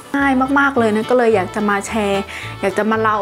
ง่ายมากๆเลยนะก็เลยอยากจะมาแชร์อยากจะมาเล่า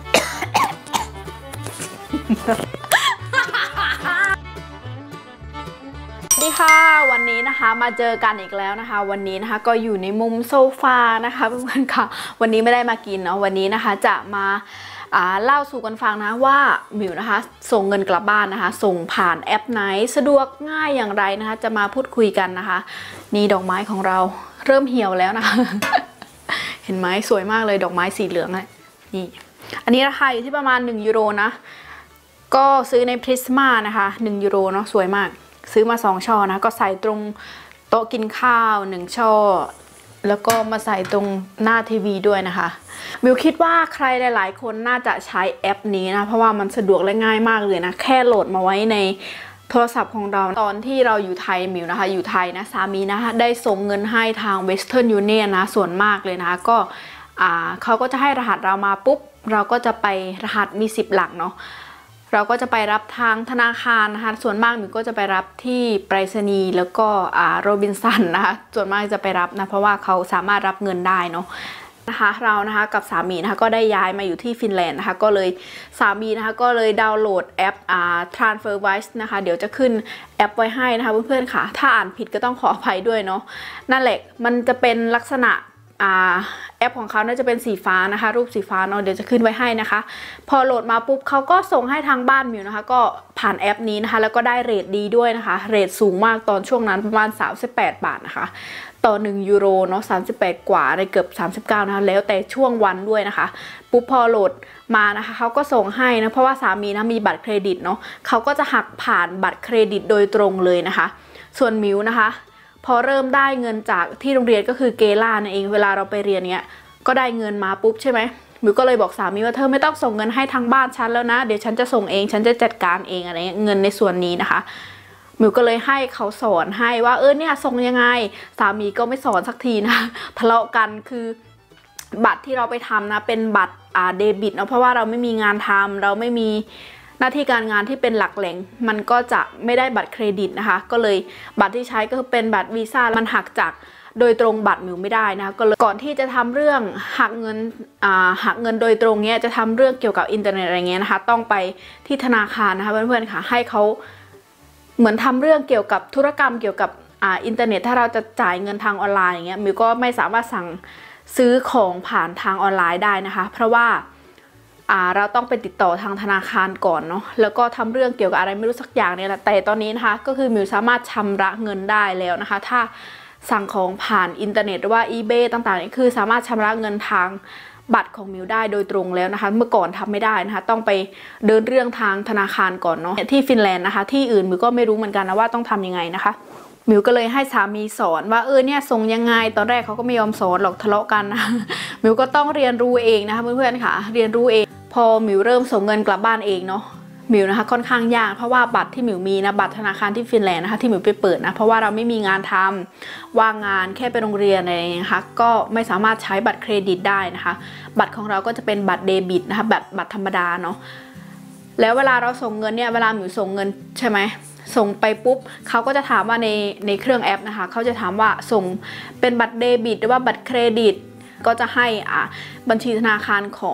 สวัสดีค่ะวันนี้นะคะมาเจอกันอีกแล้วนะคะวันนี้นะคะก็อยู่ในมุมโซฟานะคะเพื่อนๆค่ะวันนี้ไม่ได้มากินเนาะวันนี้นะคะจะมาเล่าสู่กันฟังนะว่าหมิวนะคะส่งเงินกลับบ้านนะคะส่งผ่านแอปไหนสะดวกง่ายอย่างไรนะคะจะมาพูดคุยกันนะคะนี่ดอกไม้ของเราเริ่มเหี่ยวแล้วนะคะ เห็นไหมสวยมากเลยดอกไม้สีเหลืองนี่อันนี้ราคาอยู่ที่ประมาณ1 ยูโรนะก็ซื้อในพริสมานะคะ1 ยูโรเนาะสวยมากซื้อมา2 ช่อนะก็ใส่ตรงโต๊ะกินข้าว1 ช่อแล้วก็มาใส่ตรงหน้าทีวีด้วยนะคะมิวคิดว่าใครหลายๆคนน่าจะใช้แอปนี้นะเพราะว่ามันสะดวกและง่ายมากเลยนะแค่โหลดมาไว้ในโทรศัพท์ของเราตอนที่เราอยู่ไทยมิวนะคะอยู่ไทยนะสามีนะคะได้ส่งเงินให้ทาง Western Union นะส่วนมากเลยนะคะก็เขาก็จะให้รหัสเรามาปุ๊บเราก็จะไปรหัสมี10 หลักเนาะเราก็จะไปรับทางธนาคารนะคะส่วนมากมิวก็จะไปรับที่ไปรษณีย์แล้วก็โรบินสันนะคะส่วนมากจะไปรับนะเพราะว่าเขาสามารถรับเงินได้เนาะนะคะเรานะคะกับสามีนะคะก็ได้ย้ายมาอยู่ที่ฟินแลนด์นะคะก็เลยสามีนะคะก็เลยดาวน์โหลดแอปTransferWise นะคะเดี๋ยวจะขึ้นแอปไว้ให้นะคะเพื่อนๆค่ะถ้าอ่านผิดก็ต้องขออภัยด้วยเนาะนั่นแหละมันจะเป็นลักษณะแอปของเขาน่าจะเป็นสีฟ้านะคะรูปสีฟ้าเนาะเดี๋ยวจะขึ้นไว้ให้นะคะพอโหลดมาปุ๊บเขาก็ส่งให้ทางบ้านมิวนะคะก็ผ่านแอปนี้นะคะแล้วก็ได้เรทดีด้วยนะคะเรทสูงมากตอนช่วงนั้นประมาณ38 บาทนะคะต่อ1 ยูโรเนาะ38 กว่าในเกือบ39นะคะแล้วแต่ช่วงวันด้วยนะคะปุ๊บพอโหลดมานะคะเขาก็ส่งให้นะเพราะว่าสามีนะมีบัตรเครดิตเนาะเขาก็จะหักผ่านบัตรเครดิตโดยตรงเลยนะคะส่วนมิวนะคะพอเริ่มได้เงินจากที่โรงเรียนก็คือเกล่านั่นเองเวลาเราไปเรียนเนี้ยก็ได้เงินมาปุ๊บใช่ไหมมิวก็เลยบอกสามีว่าเธอไม่ต้องส่งเงินให้ทางบ้านฉันแล้วนะเดี๋ยวฉันจะส่งเองฉันจะจัดการเองอะไรเงี้ยเงินในส่วนนี้นะคะมิวก็เลยให้เขาสอนให้ว่าเนี่ยส่งยังไงสามีก็ไม่สอนสักทีนะทะเลาะกันคือบัตรที่เราไปทำนะเป็นบัตรเดบิตเนาะเพราะว่าเราไม่มีงานทำเราไม่มีหน้าที่การงานที่เป็นหลักแหล่งมันก็จะไม่ได้บัตรเครดิตนะคะก็เลยบัตรที่ใช้ก็คือเป็นบัตรวีซ่ามันหักจากโดยตรงบัตรมิวไม่ได้นะคะก็เลยก่อนที่จะทำเรื่องหักเงินโดยตรงเนี้ยจะทำเรื่องเกี่ยวกับอินเทอร์เน็ตอะไรเงี้ยนะคะต้องไปที่ธนาคารนะคะเพื่อนๆค่ะให้เขาเหมือนทำเรื่องเกี่ยวกับธุรกรรมเกี่ยวกับอินเทอร์เน็ตถ้าเราจะจ่ายเงินทางออนไลน์อย่างเงี้ยมิวก็ไม่สามารถสั่งซื้อของผ่านทางออนไลน์ได้นะคะเพราะว่าเราต้องไปติดต่อทางธนาคารก่อนเนาะแล้วก็ทำเรื่องเกี่ยวกับอะไรไม่รู้สักอย่างเนี่ยแหละแต่ตอนนี้นะคะก็คือมิวสามารถชำระเงินได้แล้วนะคะถ้าสั่งของผ่านอินเทอร์เน็ตหรือว่า eBay ต่างๆนี่คือสามารถชำระเงินทางบัตรของมิวได้โดยตรงแล้วนะคะเมื่อก่อนทำไม่ได้นะคะต้องไปเดินเรื่องทางธนาคารก่อนเนาะที่ฟินแลนด์นะคะที่อื่นมิวก็ไม่รู้เหมือนกันนะว่าต้องทำยังไงนะคะมิวก็เลยให้สามีสอนว่าเนี่ยส่งยังไงตอนแรกเขาก็ไม่ยอมสอนหรอกทะเลาะกันนะมิวก็ต้องเรียนรู้เองนะคะเพื่อนๆค่ะเรียนรู้เองพอมิวเริ่มส่งเงินกลับบ้านเองเนาะมิวนะคะค่อนข้างยากเพราะว่าบัตรที่มิวมีนะบัตรธนาคารที่ฟินแลนด์นะคะที่มิวไปเปิดนะเพราะว่าเราไม่มีงานทำว่างงานแค่ไปโรงเรียนอะไรอย่างเงี้ยค่ะก็ไม่สามารถใช้บัตรเครดิตได้นะคะบัตรของเราก็จะเป็นบัตรเดบิตนะคะบัตรธรรมดาเนาะแล้วเวลาเราส่งเงินเนี่ยเวลามิวส่งเงินใช่ไหมส่งไปปุ๊บเขาก็จะถามว่าในเครื่องแอปนะคะเขาจะถามว่าส่งเป็นบัตรเดบิตหรือว่าบัตรเครดิตก็จะให้บัญชีธนาคารของ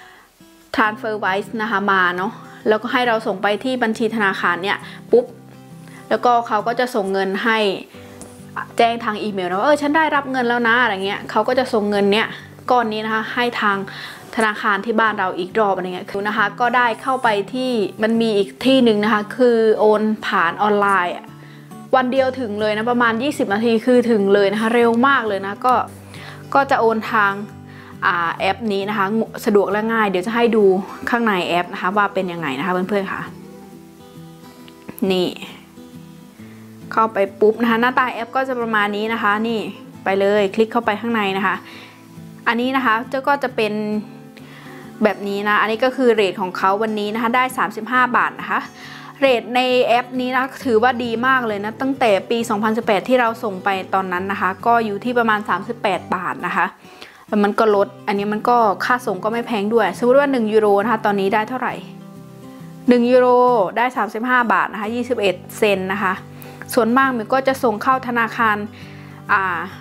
TransferWise นะคะมาเนาะแล้วก็ให้เราส่งไปที่บัญชีธนาคารเนี่ยปุ๊บแล้วก็เขาก็จะส่งเงินให้แจ้งทางอีเมลนะว่าฉันได้รับเงินแล้วนะอะไรเงี้ยเขาก็จะส่งเงินเนี่ยก้อนนี้นะคะให้ทางธนาคารที่บ้านเราอีกรอบอะไรเงี้ยคือนะคะก็ได้เข้าไปที่มันมีอีกที่หนึ่งนะคะคือโอนผ่านออนไลน์วันเดียวถึงเลยนะประมาณ20 นาทีคือถึงเลยนะคะเร็วมากเลยนะก็จะโอนทางแอปนี้นะคะสะดวกและง่ายเดี๋ยวจะให้ดูข้างในแอปนะคะว่าเป็นยังไงนะคะเพื่อนๆค่ะนี่เข้าไปปุ๊บนะคะหน้าตาแอปก็จะประมาณนี้นะคะนี่ไปเลยคลิกเข้าไปข้างในนะคะอันนี้นะคะก็จะเป็นแบบนี้นะอันนี้ก็คือเรทของเขาวันนี้นะคะได้35 บาทนะคะเรทในแอปนี้นะถือว่าดีมากเลยนะตั้งแต่ปี2018ที่เราส่งไปตอนนั้นนะคะก็อยู่ที่ประมาณ38 บาทนะคะแล้วมันก็ลดอันนี้มันก็ค่าส่งก็ไม่แพงด้วยสมมติว่า1 ยูโรนะคะตอนนี้ได้เท่าไหร่1 ยูโรได้35 บาทนะคะ21 เซนต์นะคะส่วนมากมันก็จะส่งเข้าธนาคาร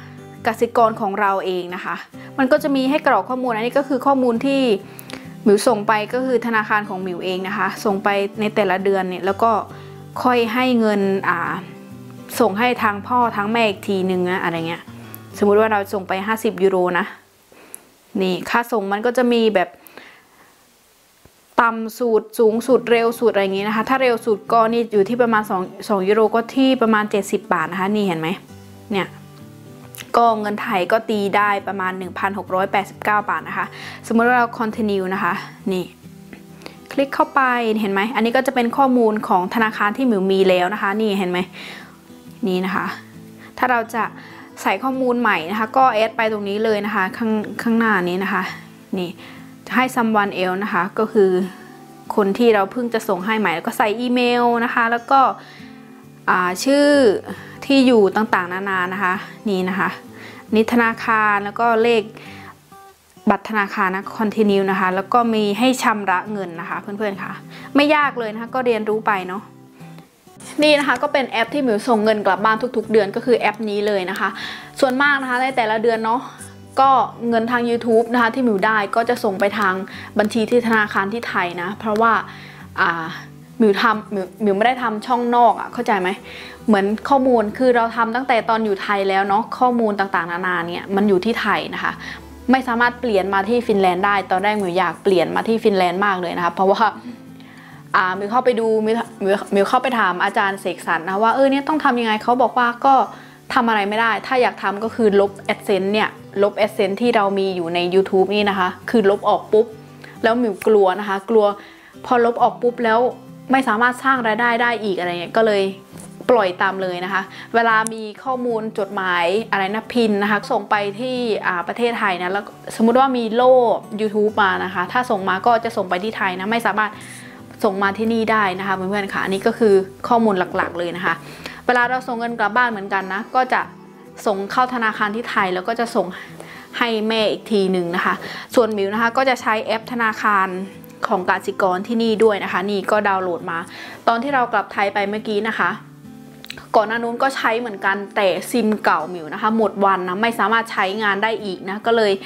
กสิกรของเราเองนะคะมันก็จะมีให้กรอกข้อมูลอันนี้ก็คือข้อมูลที่หมิวส่งไปก็คือธนาคารของหมิวเองนะคะส่งไปในแต่ละเดือนเนี่ยแล้วก็ค่อยให้เงินส่งให้ทางพ่อทางแม่อีกทีนึงนะอะไรเงี้ยสมมุติว่าเราส่งไป50 ยูโรนะนี่ค่าส่งมันก็จะมีแบบต่ำสุดสูงสุดเร็วสุดอะไรอย่างงี้นะคะถ้าเร็วสุดก็นี่อยู่ที่ประมาณ2 ยูโรก็ที่ประมาณ70 บาทนะคะนี่เห็นไหมเนี่ยก็เงินไทยก็ตีได้ประมาณ 1,689 บาทนะคะสมมติว่าเรา continue นะคะนี่คลิกเข้าไปเห็นไหมอันนี้ก็จะเป็นข้อมูลของธนาคารที่หมิวมีแล้วนะคะนี่เห็นไหมนี่นะคะถ้าเราจะใส่ข้อมูลใหม่นะคะก็แอดไปตรงนี้เลยนะคะข้างหน้านี้นะคะนี่ให้ someone else นะคะก็คือคนที่เราเพิ่งจะส่งให้ใหม่แล้วก็ใส่อีเมลนะคะแล้วก็ชื่อที่อยู่ต่างๆนานานะคะนี่นะคะนี่ธนาคารแล้วก็เลขบัตรธนาคารนะ continue นะคะแล้วก็มีให้ชำระเงินนะคะเพื่อนๆค่ะไม่ยากเลยนะคะก็เรียนรู้ไปเนาะนี่นะคะก็เป็นแอปที่หมิวส่งเงินกลับบ้านทุกๆเดือนก็คือแอปนี้เลยนะคะส่วนมากนะคะในแต่ละเดือนเนาะก็เงินทาง YouTube นะคะที่หมิวได้ก็จะส่งไปทางบัญชีที่ธนาคารที่ไทยนะเพราะว่าหมิวไม่ได้ทำช่องนอกเข้าใจไหมเหมือนข้อมูลคือเราทำตั้งแต่ตอนอยู่ไทยแล้วเนาะข้อมูลต่างๆนานาเนี่ยมันอยู่ที่ไทยนะคะไม่สามารถเปลี่ยนมาที่ฟินแลนด์ได้ตอนแรกหมิวอยากเปลี่ยนมาที่ฟินแลนด์มากเลยนะคะเพราะว่ามิวเข้าไปดูมิวเข้าไปถามอาจารย์เสกสรรนะว่าเนี่ยต้องทำยังไงเขาบอกว่าก็ทำอะไรไม่ได้ถ้าอยากทำก็คือลบ AdSense เนี่ยลบ AdSense ที่เรามีอยู่ใน YouTube นี่นะคะคือลบออกปุ๊บแล้วมิวกลัวนะคะกลัวพอลบออกปุ๊บแล้วไม่สามารถสร้างรายได้ได้อีกอะไรเงี้ยก็เลยปล่อยตามเลยนะคะเวลามีข้อมูลจดหมายอะไรนะพินนะคะส่งไปที่ประเทศไทยนะแล้วสมมุติว่ามีโล่ YouTube มานะคะถ้าส่งมาก็จะส่งไปที่ไทยนะไม่สามารถส่งมาที่นี่ได้นะคะเพื่อนๆค่ะอันนี้ก็คือข้อมูลหลักๆเลยนะคะเวลาเราส่งเงินกลับบ้านเหมือนกันนะก็จะส่งเข้าธนาคารที่ไทยแล้วก็จะส่งให้แม่อีกทีหนึ่งนะคะส่วนมิวนะคะก็จะใช้แอปธนาคารของกสิกรที่นี่ด้วยนะคะนี่ก็ดาวน์โหลดมาตอนที่เรากลับไทยไปเมื่อกี้นะคะก่อนหน้านู้นก็ใช้เหมือนกันแต่ซิมเก่ามิวนะคะหมดวันนะไม่สามารถใช้งานได้อีกนะก็เลย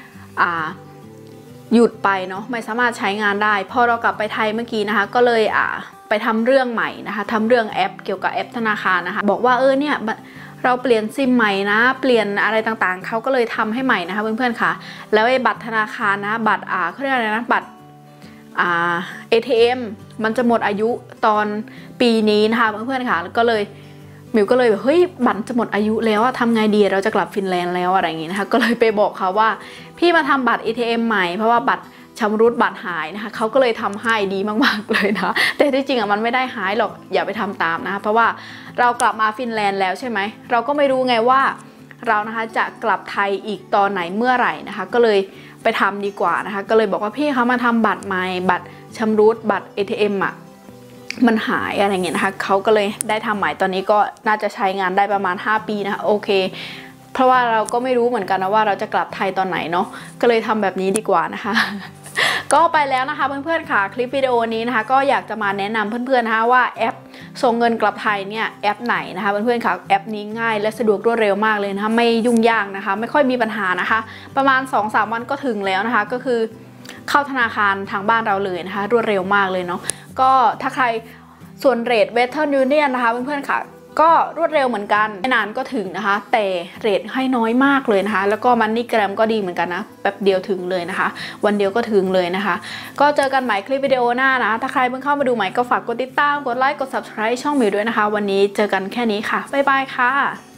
หยุดไปเนาะไม่สามารถใช้งานได้พอเรากลับไปไทยเมื่อกี้นะคะก็เลยไปทำเรื่องใหม่นะคะทำเรื่องแอปเกี่ยวกับแอปธนาคารนะคะบอกว่าเนี่ยเราเปลี่ยนซิมใหม่นะเปลี่ยนอะไรต่างๆเขาก็เลยทำให้ใหม่นะคะเพื่อนๆค่ะแล้วไอ้บัตรธนาคารนะบัตรเขาเรียกอะไรนะบัตรATM มันจะหมดอายุตอนปีนี้นะคะเพื่อนๆค่ะก็เลยมิวก็เลยแบบเฮ้ยบัตรจะหมดอายุแล้วทำไงดีเราจะกลับฟินแลนด์แล้วอะไรอย่างงี้นะคะก็เลยไปบอกเขาว่าพี่มาทำบัตร ATM ใหม่เพราะว่าบัตรชำรุดบัตรหายนะคะเขาก็เลยทำให้ดีมากๆเลยนะแต่ที่จริงมันไม่ได้หายหรอกอย่าไปทำตามนะคะเพราะว่าเรากลับมาฟินแลนด์แล้วใช่ไหมเราก็ไม่รู้ไงว่าเรานะคะจะกลับไทยอีกตอนไหนเมื่อไหร่นะคะก็เลยไปทำดีกว่านะคะก็เลยบอกว่าพี่เขามาทำบัตรใหม่บัตรชำรุดบัตร ATM มันหายอะไรเงี้ยนะคะเขาก็เลยได้ทำใหม่ตอนนี้ก็น่าจะใช้งานได้ประมาณ5 ปีนะคะโอเคเพราะว่าเราก็ไม่รู้เหมือนกันนะว่าเราจะกลับไทยตอนไหนเนาะก็เลยทำแบบนี้ดีกว่านะคะ ก็ไปแล้วนะคะเพื่อนๆค่ะคลิปวิดีโอนี้นะคะก็อยากจะมาแนะนำเพื่อนๆนะคะว่าแอปส่งเงินกลับไทยเนี่ยแอปไหนนะคะเพื่อนๆค่ะแอปนี้ง่ายและสะดวกรวดเร็วมากเลยนะคะไม่ยุ่งยากนะคะไม่ค่อยมีปัญหานะคะประมาณ 2-3 วันก็ถึงแล้วนะคะก็คือเข้าธนาคารทางบ้านเราเลยนะคะรวดเร็วมากเลยเนาะก็ถ้าใครส่วนเรท Western Union นะคะเพื่อนๆค่ะก็รวดเร็วเหมือนกันไม่นานก็ถึงนะคะแต่เรทให้น้อยมากเลยนะคะแล้วก็MoneyGramก็ดีเหมือนกันนะแป๊บเดียวถึงเลยนะคะวันเดียวก็ถึงเลยนะคะก็เจอกันใหม่คลิปวิดีโอหน้านะถ้าใครเพิ่งเข้ามาดูใหม่ก็ฝากกดติดตามกดไลค์กด Subscribe ช่องมิวด้วยนะคะวันนี้เจอกันแค่นี้ค่ะบ๊ายบายค่ะ